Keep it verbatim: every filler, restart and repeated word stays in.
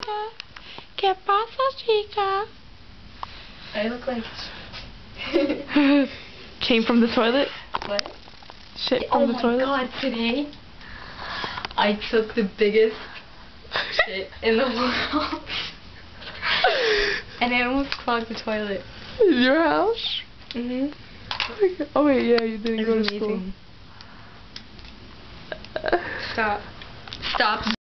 chica? ¿Qué pasa, chica? I look like... Came from the toilet? What? Shit from oh the toilet? Oh my god, today I took the biggest shit in the world. And I almost clogged the toilet. In your house? Mm-hmm. Oh wait, yeah, you didn't It go to was school. amazing. Stop. Stop.